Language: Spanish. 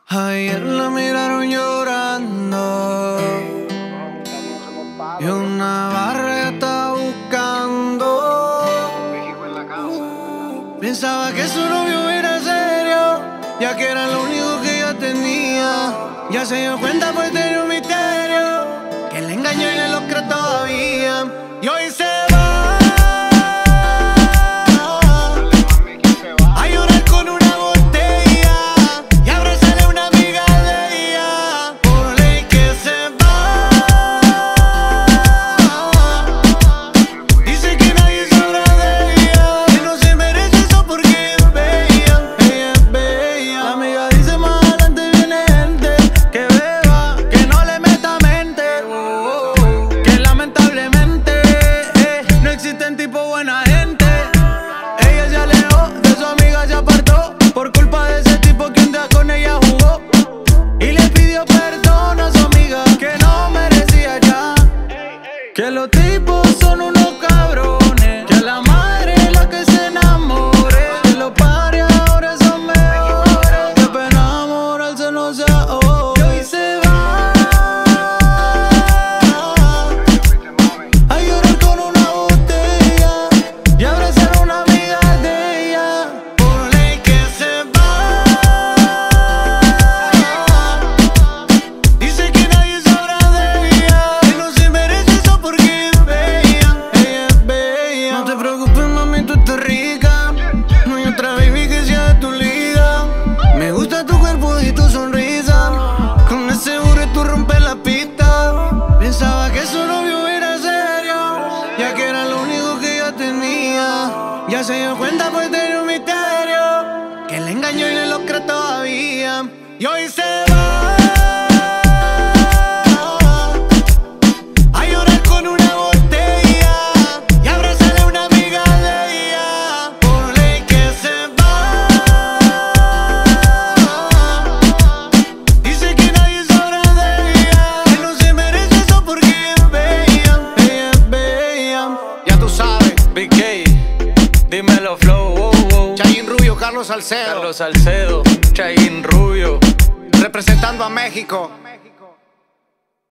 Ayer la miraron llorando y una barra ya estaba buscando. Pensaba que su novio era serio, ya que era lo único que ella tenía. Ya se dio cuenta pues tenía un misterio, que le engañó y le lo cree todavía. Y hoy se va a llorar con una botella y abrazarle a una amiga de ella. Por ley que se va. Dice que nadie sabrá de ella, que no se merece eso porque es bella. Ella es bella. La amiga dice más adelante viene gente que beba, que no le meta mente, que lamentablemente no existen tipo buena gente. Ella se alejó de su amiga, se apartó por culpa de ese tipo que un día con ella jugó y le pidió perdón a su amiga que no merecía ya. Que los tipos son unos cabrones, que a la madre es la que se enamore, que los padres ahora son mejores, que pena enamorarse no sea hoy. Y hoy se va a llorar con una botella y abrazar a una amiga de ella. Por ley que se va. Dice que nadie sabrá de ella, que no se merece eso porque es bella. Ella es bella. No te preocupes, mami, tú estás rica. No hay otra baby que sea de tu liga. Me gusta tu cuerpo y tu sonrisa. Con ese burro tú rompes la pista. Pensaba que su novio era serio, ya que era lo único que ella tenía. Ya se dio cuenta pues tenía un misterio, que le engañó y le lo cree todavía. Y hoy se va a llorar con una botella y abrazarle a una amiga de ella. Por ley que se va. Dice que nadie sabrá de ella, que no se merece eso porque es bella. Ella es bella. Ya tú sabes, Big K, dímelo flow, wow, wow. Chayin Rubio, Carlos Salcedo, Carlos Salcedo, Chayin Rubio. representando a México.